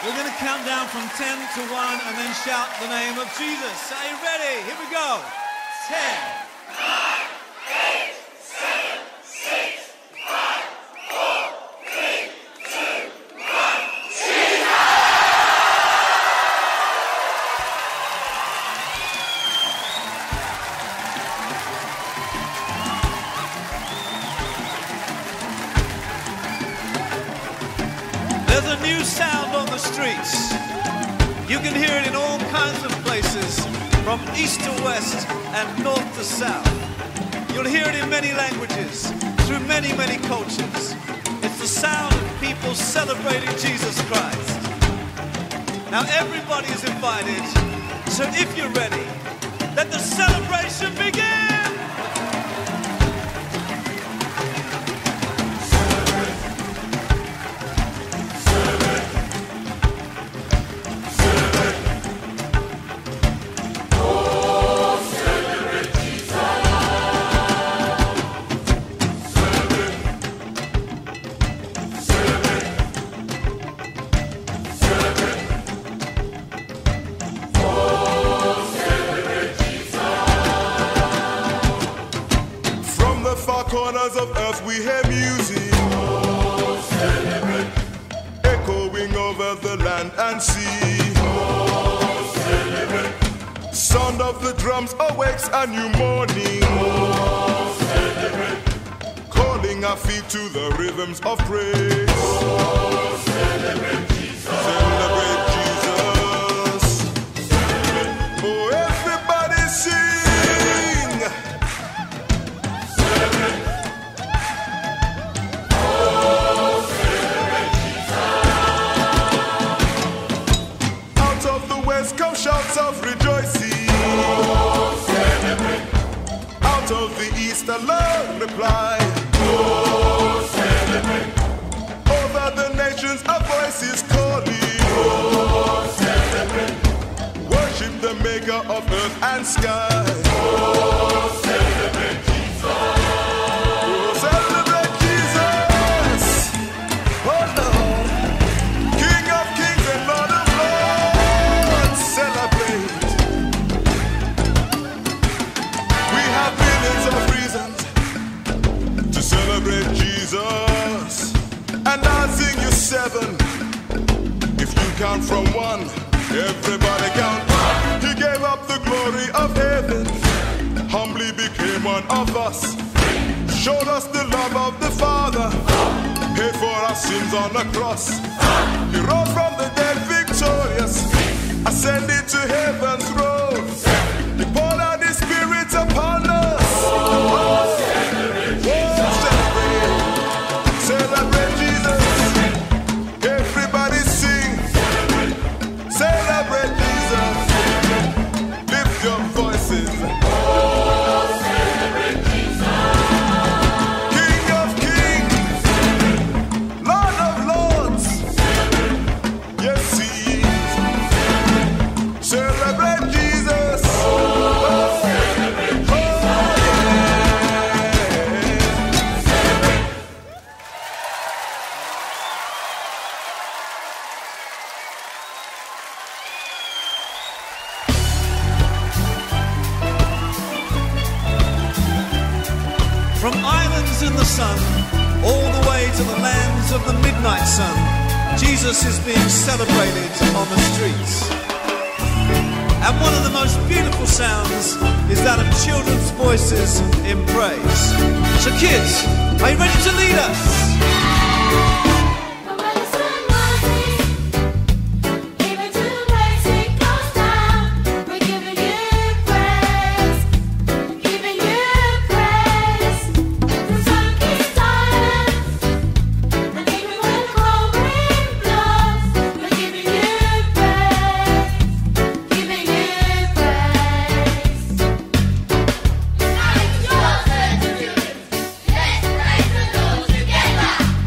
We're going to count down from 10 to 1 and then shout the name of Jesus. Are you ready? Here we go. 10, 9, 8, 7, 6, 5, 4, 3, 2, 1. Jesus! There's a new sound on the streets. You can hear it in all kinds of places, from east to west and north to south. You'll hear it in many languages, through many, many cultures. It's the sound of people celebrating Jesus Christ. Now everybody is invited, so if you're ready, let the celebration begin! Corners of earth we hear music, oh, celebrate. Echoing over the land and sea, oh, celebrate. Sound of the drums awakes a new morning, oh, celebrate. Calling our feet to the rhythms of praise, oh, celebrate Jesus. Celebrate Jesus. Celebrate. Oh, everybody sing. Shouts of rejoicing, oh, celebrate. Out of the east a loud reply, oh, celebrate. Over the nations a voice is calling, oh, celebrate. Worship the maker of earth and sky, oh, celebrate Jesus. Oh, celebrate Jesus. Oh Lord, King of kings and Lord of lords. Celebrate. We have millions of reasons to celebrate Jesus, and I'll sing you 7. If you count from 1, everybody count. He gave up the glory of heaven, humbly became one of us, showed us the love of the Father, paid for our sins on the cross. He rose from the dead victorious, ascended to heaven's throne. He poured out His Spirit upon us. Oh, celebrate Jesus. Celebrate Jesus. Everybody sing. Celebrate Jesus. Lift your voices. Oh, celebrate Jesus. King of kings. Lord of lords. Yes, He is. Celebrate Jesus. Oh, celebrate Jesus. From islands in the sun, all the way to the lands of the midnight sun, Jesus is being celebrated on the streets. And one of the most beautiful sounds is that of children's voices in praise. So kids, are you ready to lead us? Let's praise the Lord together.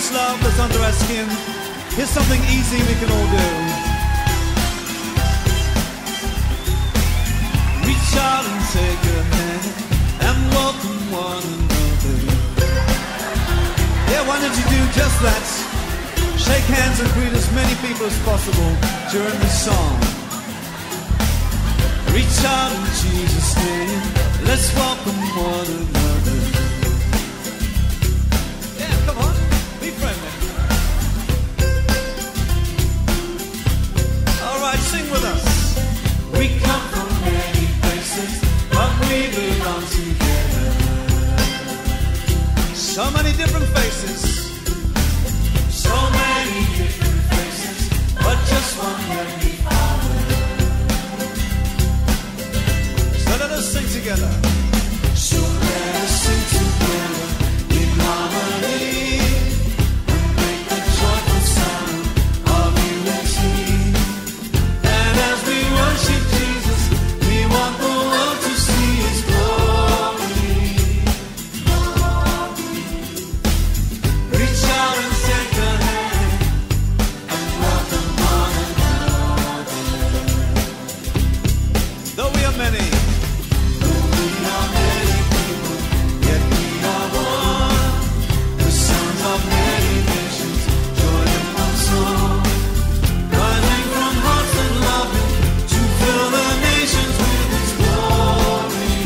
this love that's under our skin, here's something easy we can all do. Reach out and take a hand and welcome one another. Yeah, why don't you do just that? Shake hands and greet as many people as possible during this song. Reach out in Jesus' name, let's welcome one another. Yeah, come on, be friendly. All right, sing with us. We come from many places, but we belong together. So many different faces, so many different faces, but just one Heavenly Father. So let us sing together. So let us sing together in harmony and make the joyful sound of unity. And as we worship Jesus, we want the world to see His glory. Reach out and take a hand and welcome one another. Though we are many, yet we are one. The sons of many nations join in one song, rising from hearts and loving to fill the nations with His glory.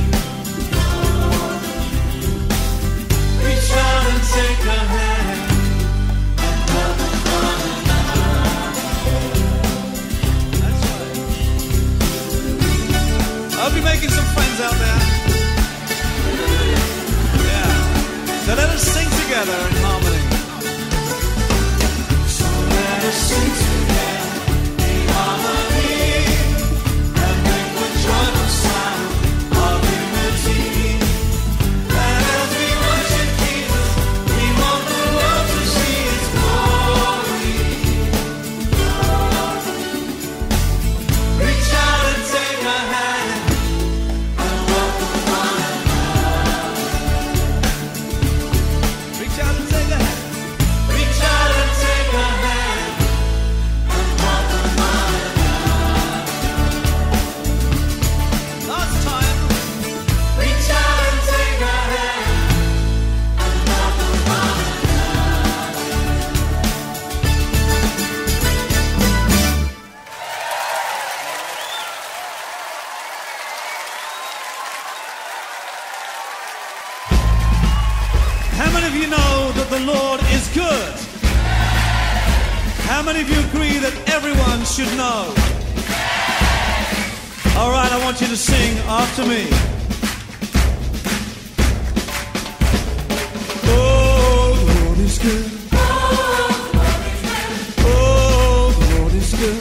Reach out and take a hand and welcome one another. That's right. I'll be making some friends out there. Yeah. So let us sing together in harmony. So let us sing together in harmony and make the joyful sound of unity. And as we worship Jesus, we want the world to see His glory. Reach out and take a hand and welcome one another. Reach out and take a hand. Reach out and take a hand and welcome one another. Last time. Reach out and take a hand and welcome one How many of you know that the Lord is good? How many of you agree that everyone should know? All right, I want you to sing after me. Oh, the Lord is good. Oh, the Lord is good.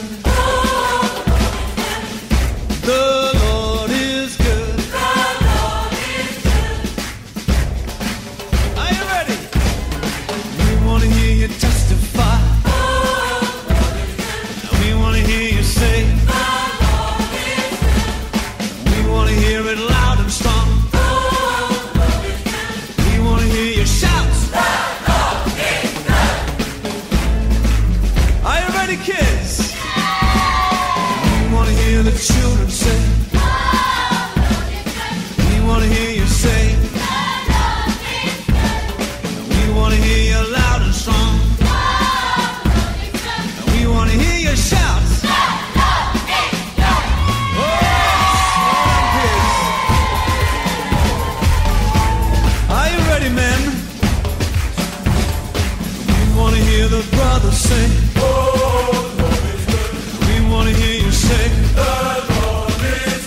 The Lord is good. Are you ready? We want to hear you testify. We want to hear you say. We want to hear it loud and strong. We want to hear you shout. Are you ready, kids? We want to hear the children say. We want to hear you say. We want to hear you loud and strong. We want to hear you shout. Oh, kids. Are you ready, men? We want to hear the brothers sing. We want to hear you say. The Lord is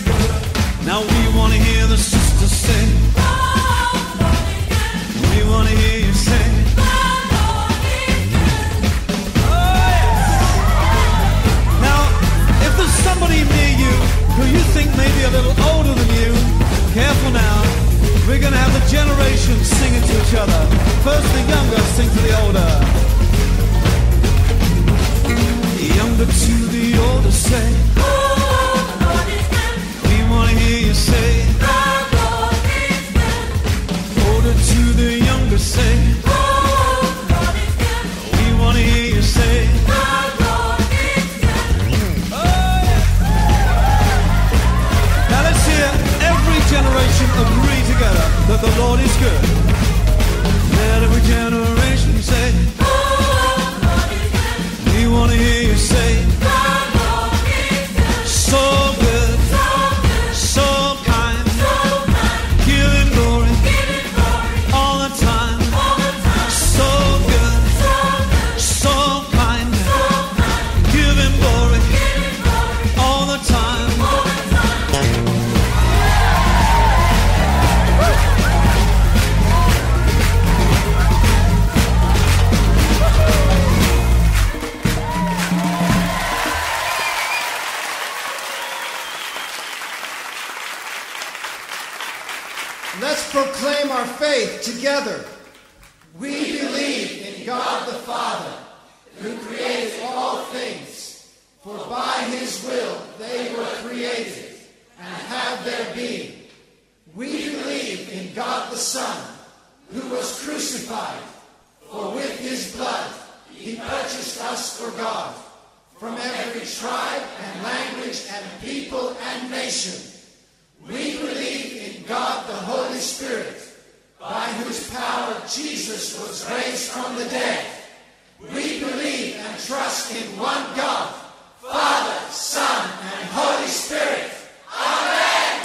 Let's proclaim our faith together. We believe in God the Father, who created all things, for by his will they were created and have their being. We believe in God the Son, who was crucified, for with his blood he purchased us for God, from every tribe and language and people and nation. We believe in God the Holy Spirit, by whose power Jesus was raised from the dead. We believe and trust in one God, Father, Son, and Holy Spirit. Amen.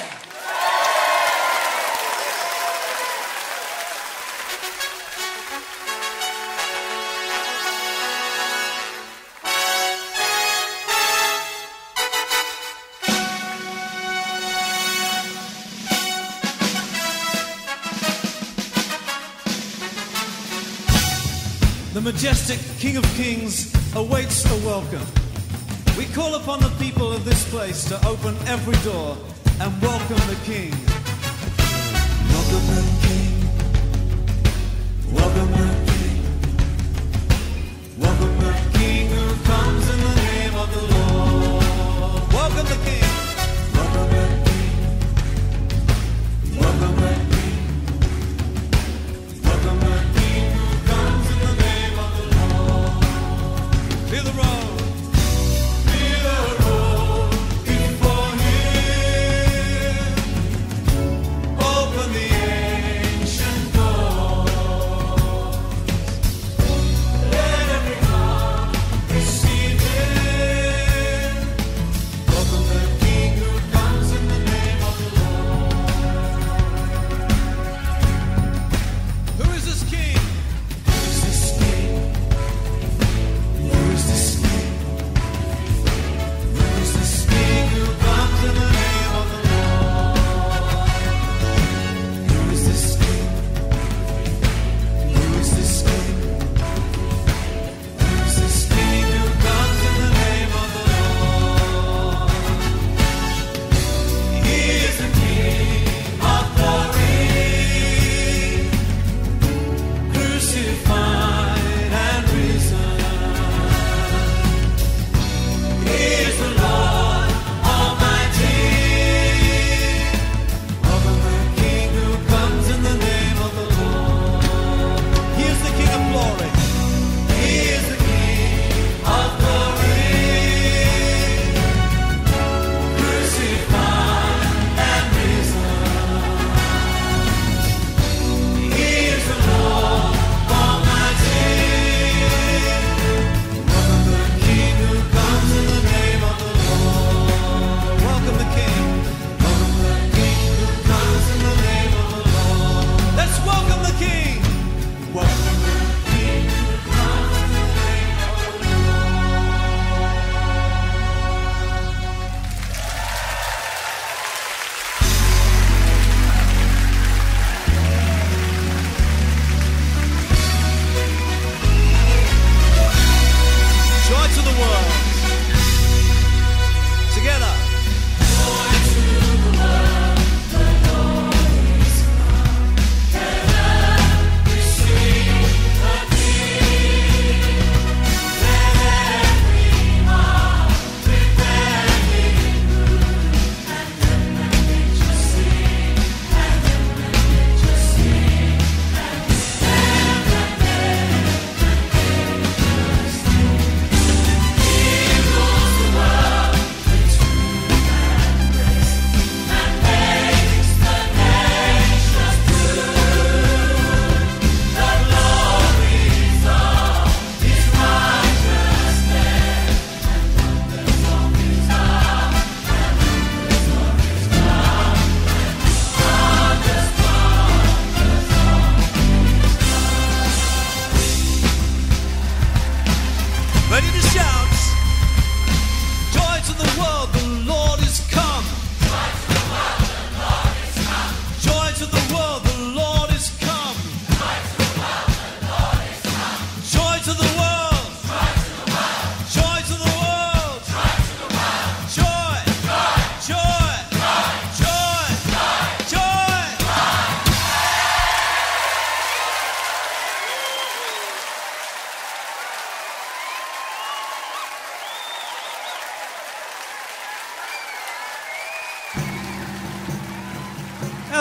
The majestic King of Kings awaits a welcome. We call upon the people of this place to open every door and welcome the King. Welcome the King. Welcome the King. Welcome the King who comes in the name of the Lord. Welcome the King. Welcome the King. Welcome the King. Welcome the King who comes in the name of the Lord. Feel the road. Feel the road before him. Open the ancient door.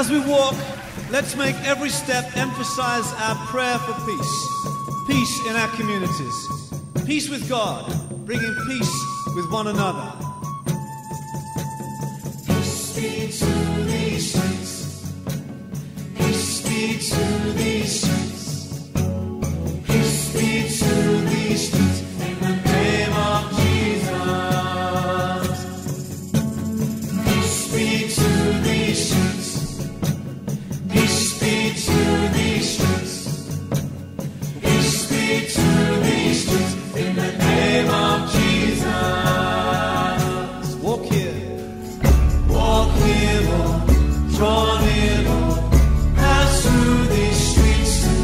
as we walk, let's make every step emphasize our prayer for peace. Peace in our communities. Peace with God, bringing peace with one another. Peace be to these streets. Peace be to these streets. Peace be to these streets. In the name of Jesus. Peace be to these streets. Peace be to these streets. Peace be to these streets. In the name of Jesus. Walk here. Walk here, Lord. Draw near, Lord. Pass through these streets.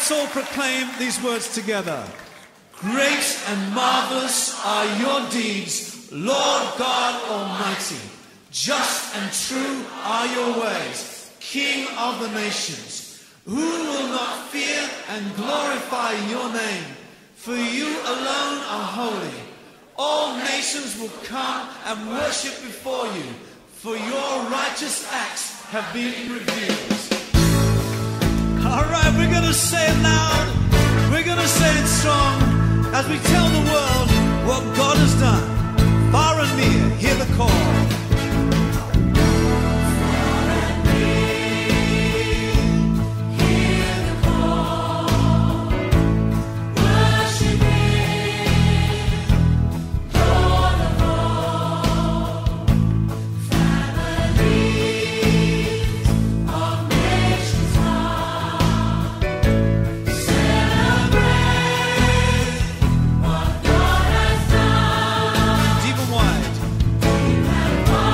Let's all proclaim these words together. Great and marvelous are your deeds, Lord God Almighty. Just and true are your ways, King of the nations. Who will not fear and glorify your name? For you alone are holy. All nations will come and worship before you, for your righteous acts have been revealed. All right, we're going to say it loud. We're going to say it strong as we tell the world what God has done. Far and near, hear the call. Deep and wide.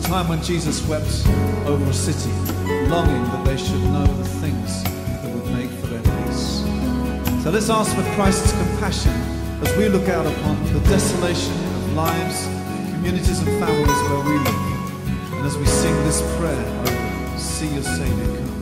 time when Jesus wept over a city, longing that they should know the things that would make for their peace. So let's ask for Christ's compassion as we look out upon the desolation of lives, communities and families where we live. And as we sing this prayer over, see your Savior comes.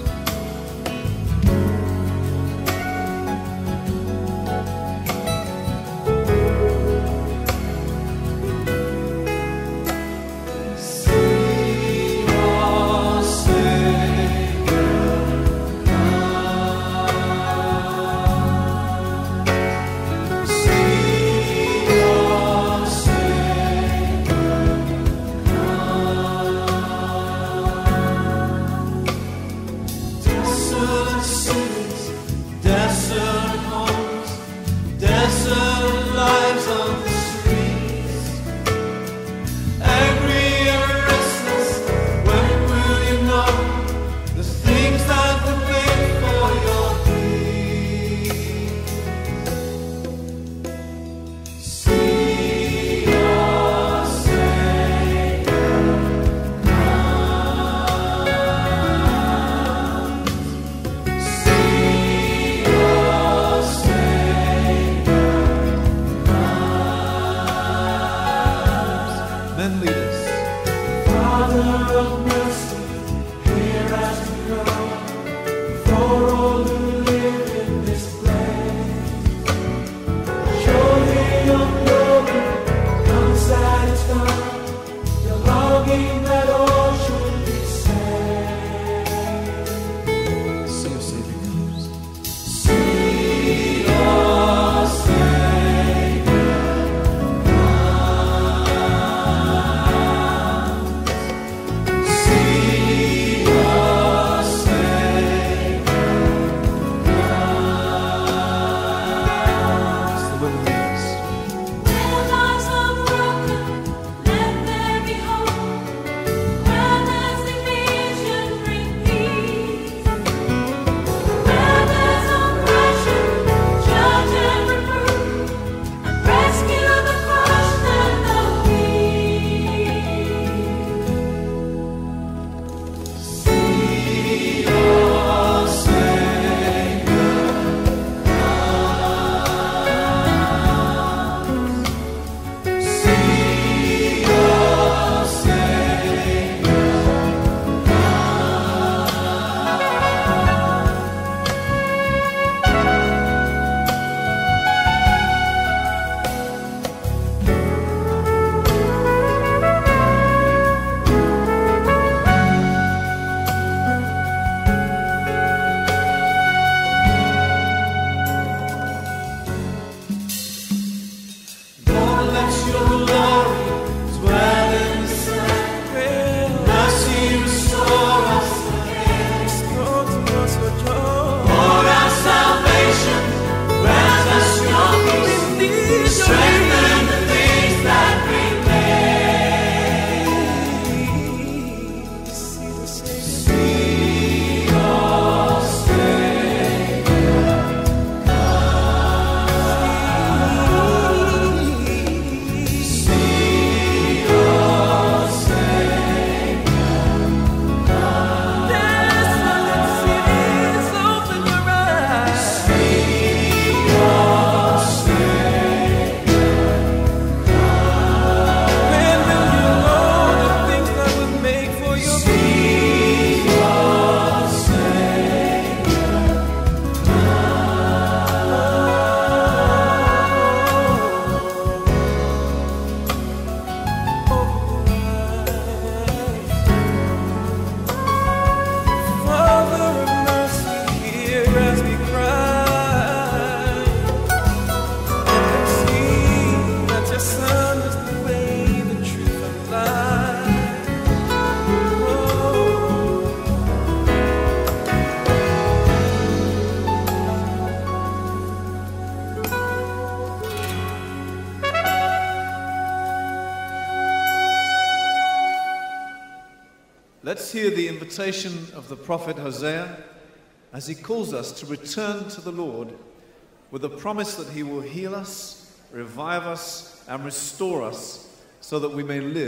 Let's hear the invitation of the prophet Hosea as he calls us to return to the Lord with a promise that he will heal us, revive us, and restore us so that we may live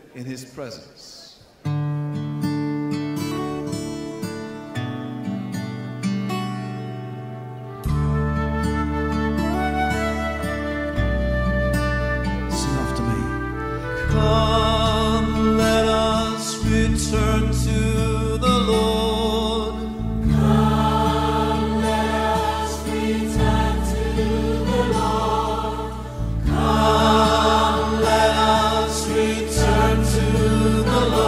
in his presence. Sing after me. Come, let us return to the Lord. Come, let us return to the Lord. Come, let us return to the Lord.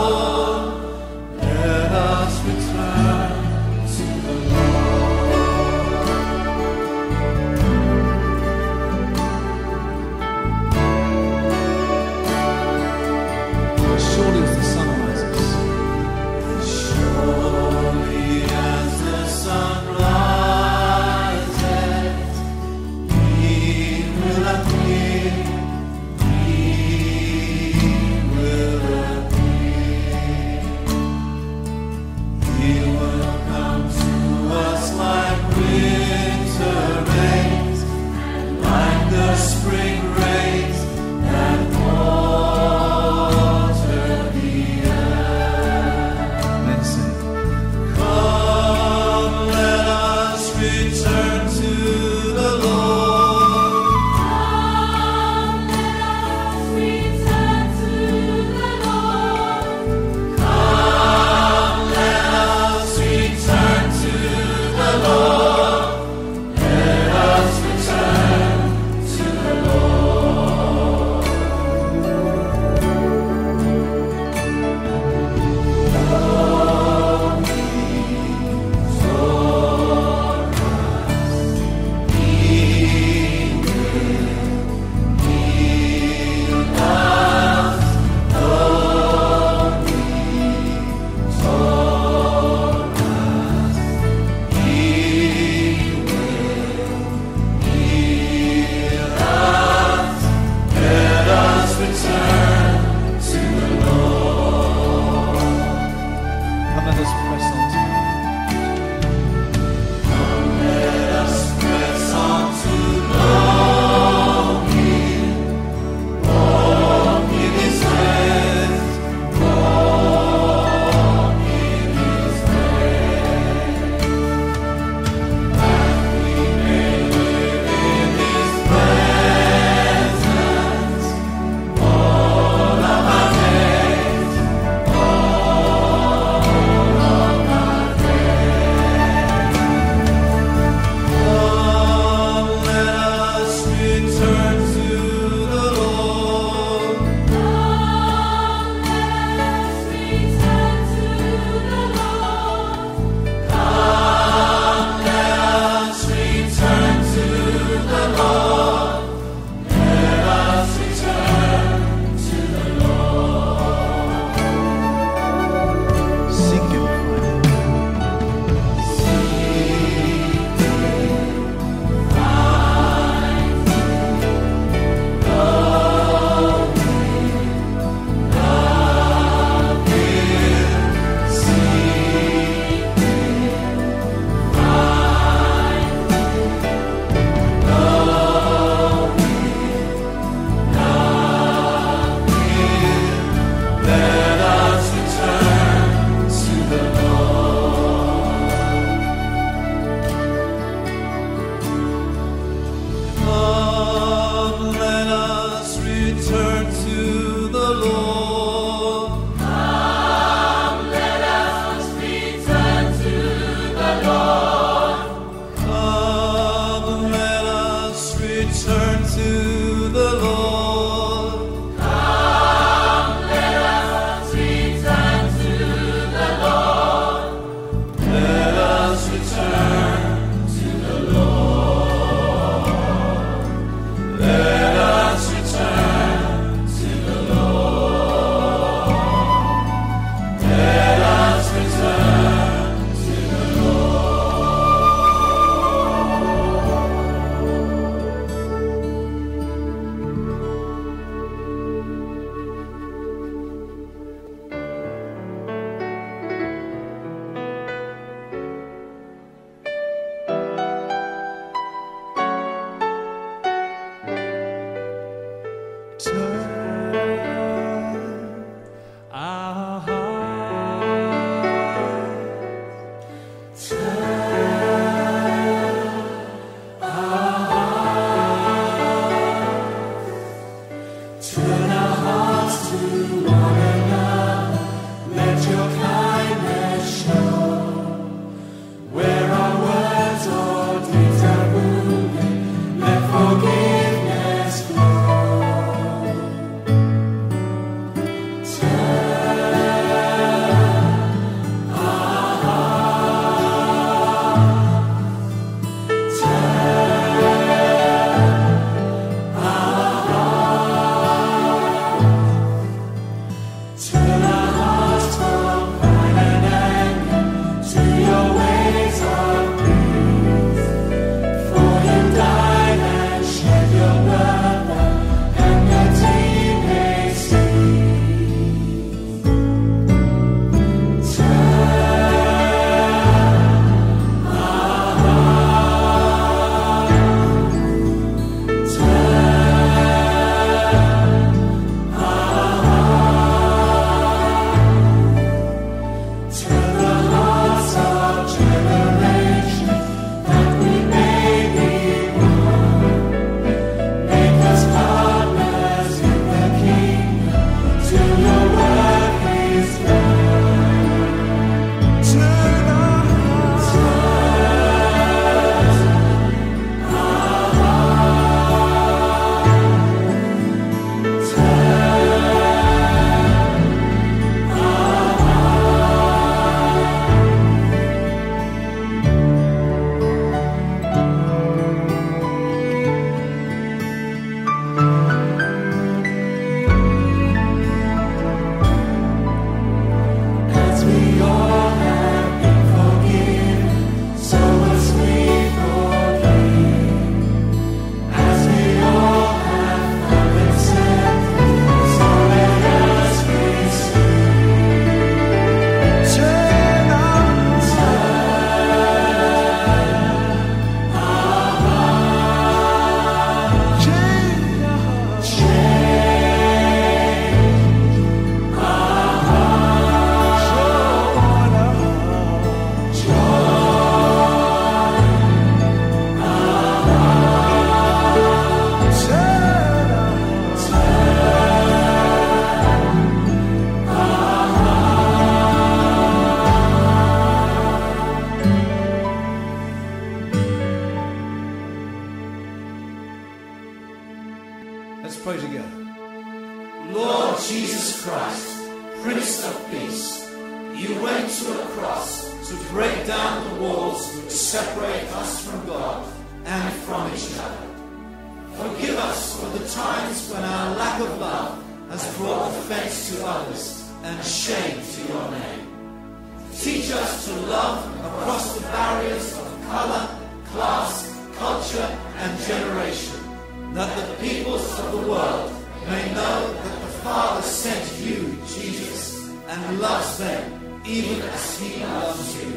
Let's pray together. Lord Jesus Christ, Prince of Peace, you went to a cross to break down the walls which separate us from God and from each other. Forgive us for the times when our lack of love has brought offense to others and shame to your name. Teach us to love across the barriers of color, class, culture, and generation, that the peoples of the world may know that the Father sent you, Jesus, and loves them even as he loves you.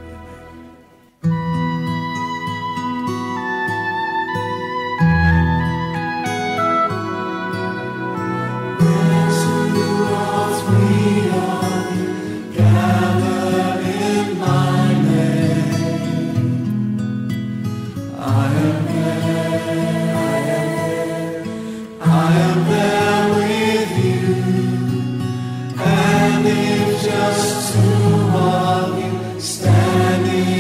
Just two of you standing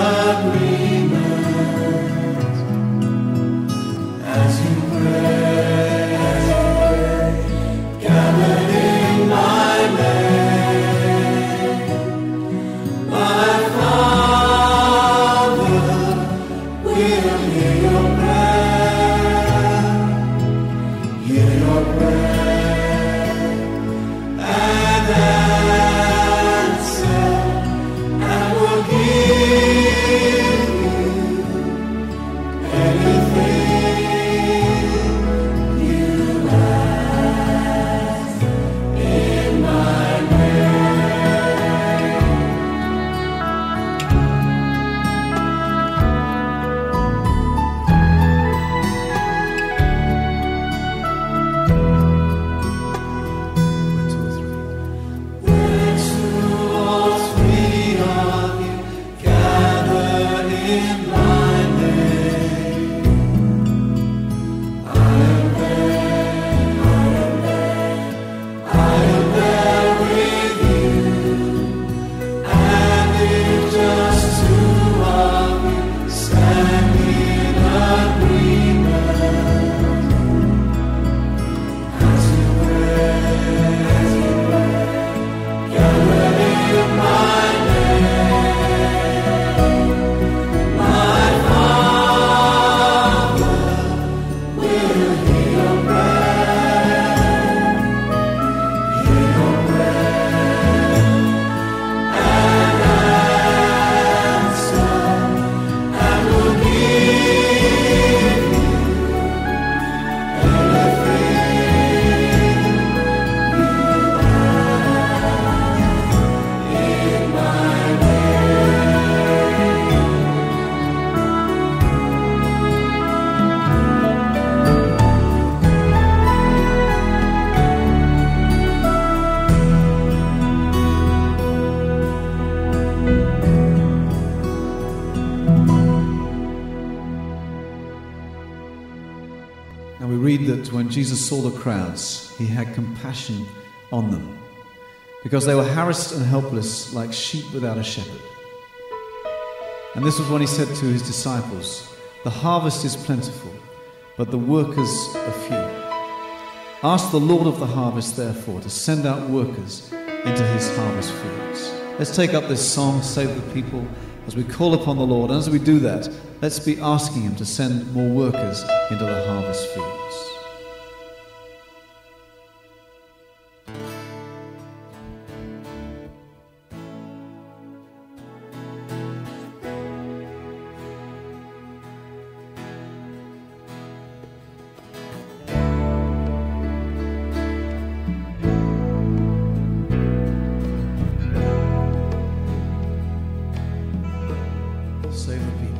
And we read that when Jesus saw the crowds, he had compassion on them, because they were harassed and helpless like sheep without a shepherd. And this was when he said to his disciples, "The harvest is plentiful, but the workers are few. Ask the Lord of the harvest, therefore, to send out workers into his harvest fields." Let's take up this song, Save the People, as we call upon the Lord. And as we do that, let's be asking him to send more workers into the harvest fields. Save the people.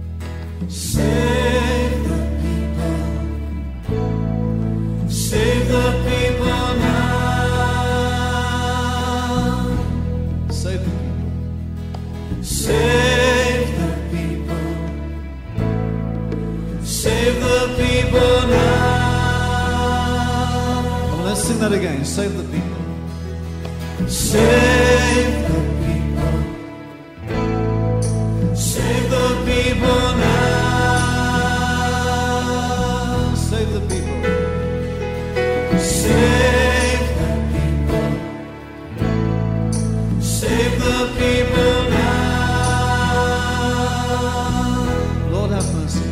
Save the people. Save the people now. Save the people. Save the people. Save the people now. Well, let's sing that again. Save the people. Save the people. Save the people now. Save the people. have mercy.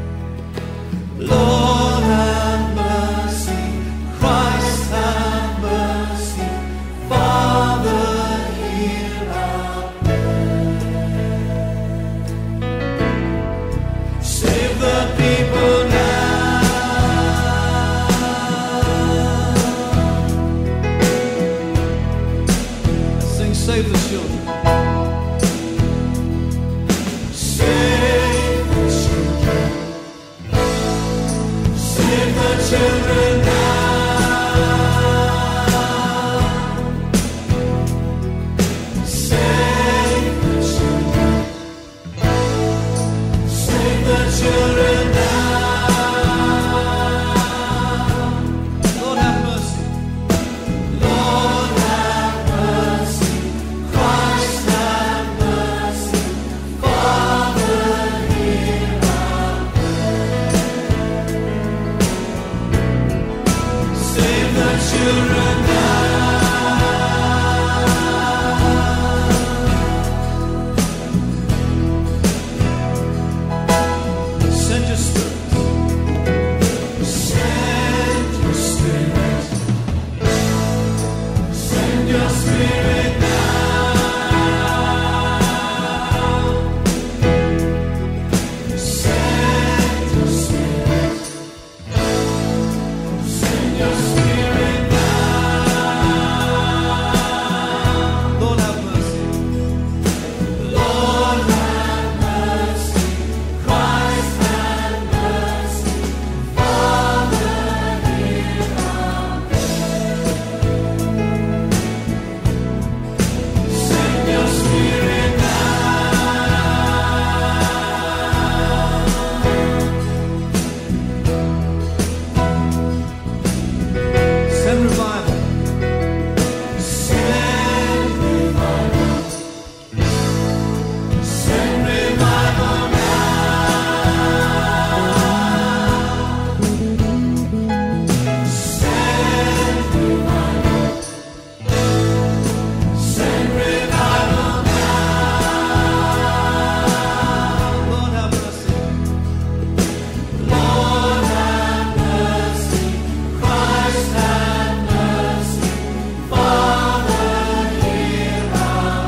Lord have mercy, Christ have mercy, Father hear our prayer. Save the people now. Sing, save the children. Save the children. Save the children now. Save the children. Save the children now. Lord have mercy. Lord have mercy. Christ have mercy. Father hear our prayer. Save the children now. Send your spirit. Send your spirit. Send your spirit now. Send your spirit. Send your spirit now. Lord have mercy. Lord have mercy. Christ have mercy. Father hear our prayer. Send your spirit now. Send revival. Send revival. Send revival now. Send revival. Send revival now. Lord have mercy. Lord have mercy. Christ have mercy. Father hear our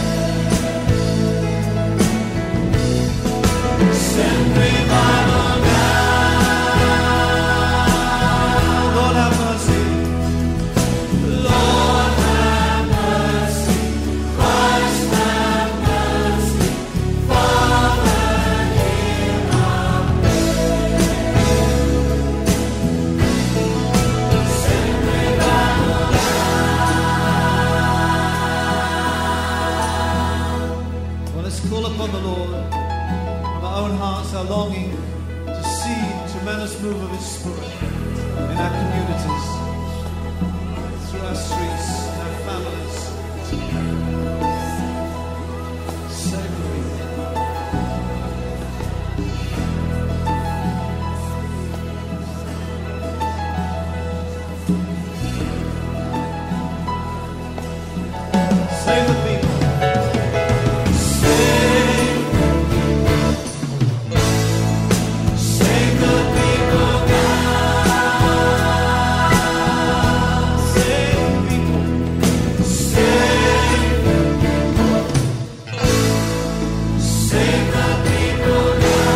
prayer. Send revival now. Lord have mercy. Lord have mercy. Christ have mercy. Father hear our prayer. Send revival Well, let's call upon the Lord from our own hearts, our longing to see tremendous move of His Spirit in our communities, through our streets, in our families. Save the people. Save the people. Save the people now. Save the people. Save the people. Save the people now.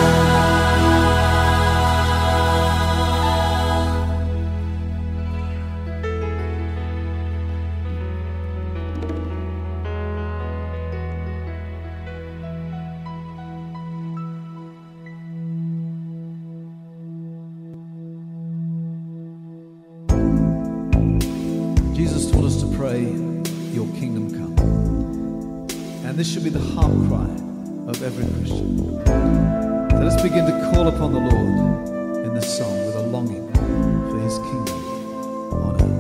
Jesus taught us to pray, your kingdom come. And this should be the heart cry of every Christian. So let's begin to call upon the Lord in this song with a longing for His kingdom on earth.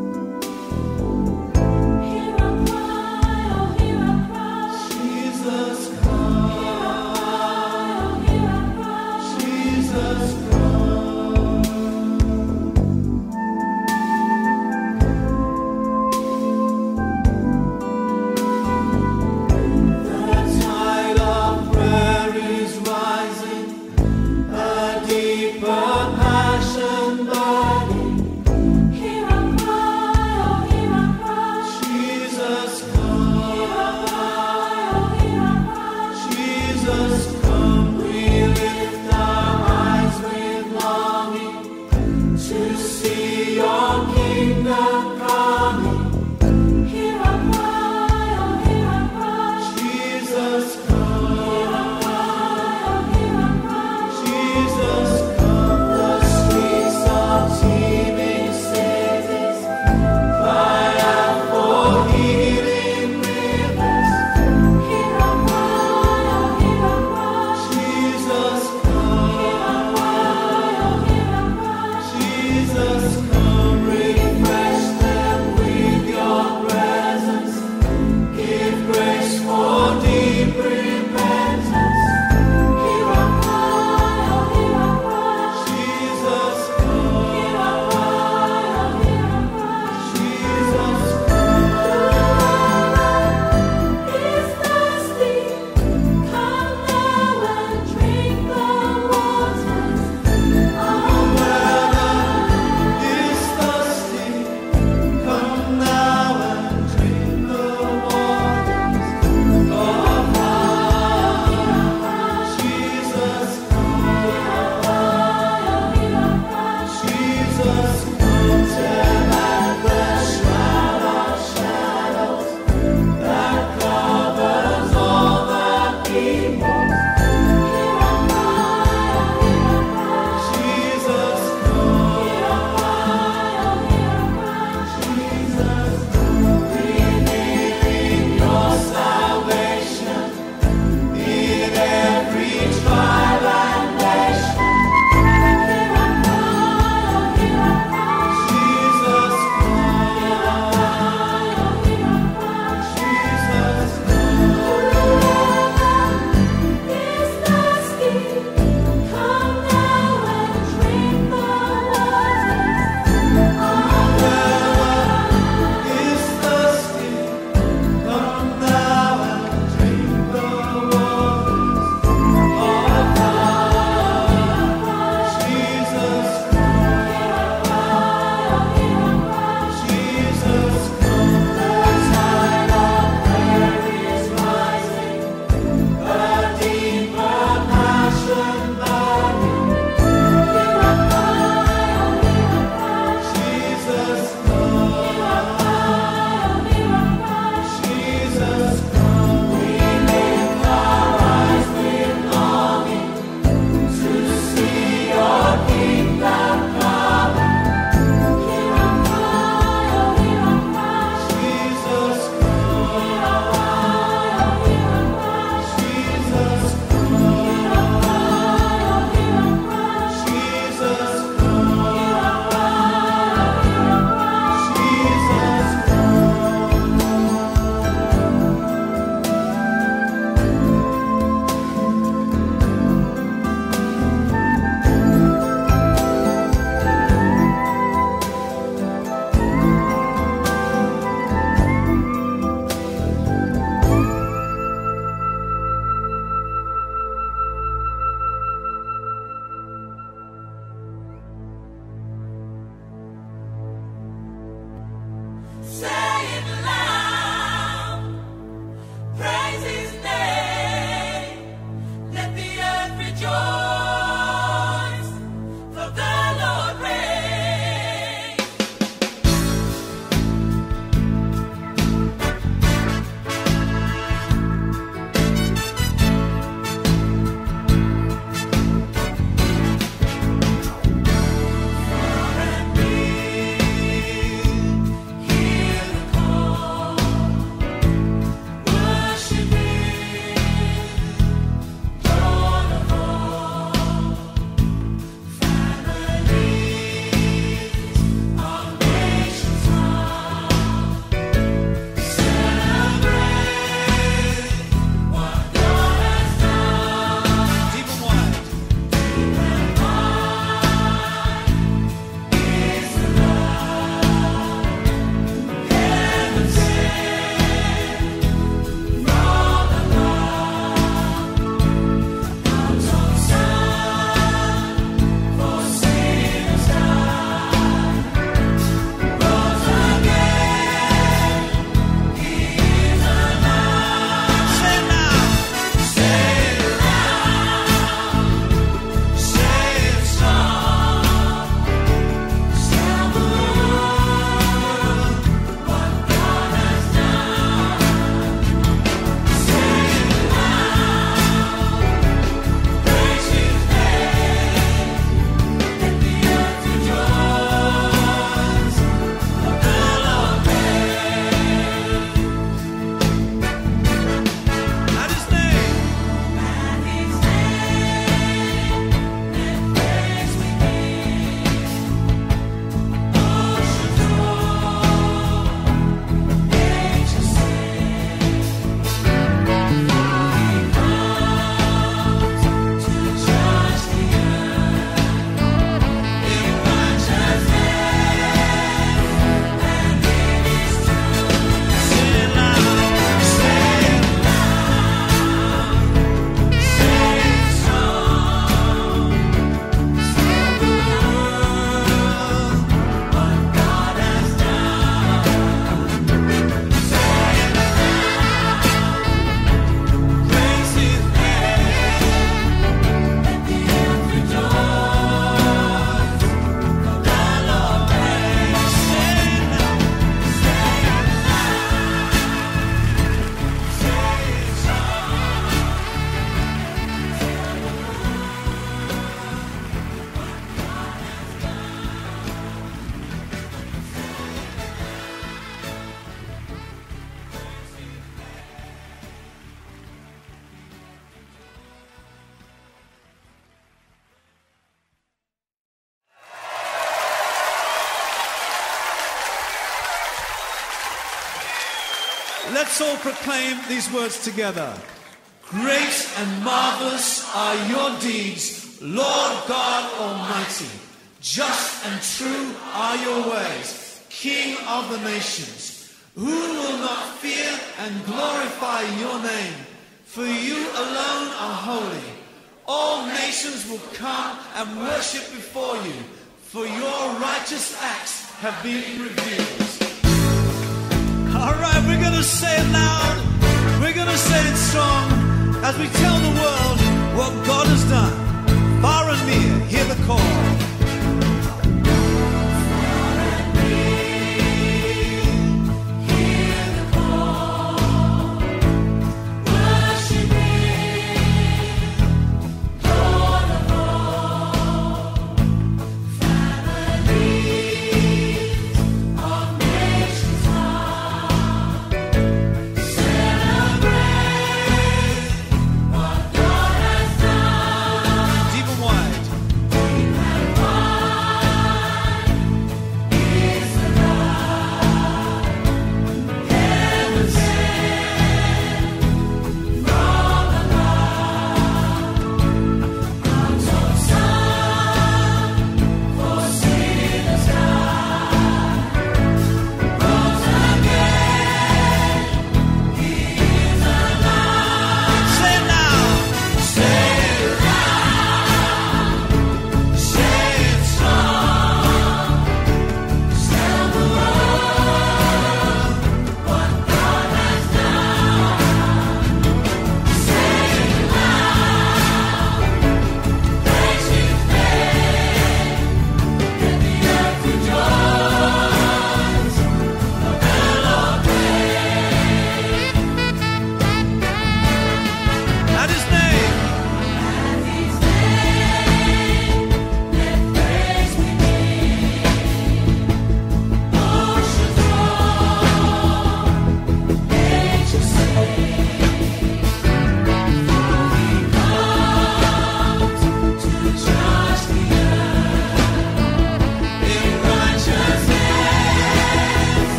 Hear our cry, oh hear our cry. Jesus come. Hear our cry, Jesus come. The tide of prayer is rising. let's all proclaim these words together. Great and marvelous are your deeds, Lord God Almighty. Just and true are your ways, King of the nations. Who will not fear and glorify your name? For you alone are holy. All nations will come and worship before you, for your righteous acts have been revealed. All right, we're going to say it loud. We're going to say it strong as we tell the world what God has done. Far and near, hear the call.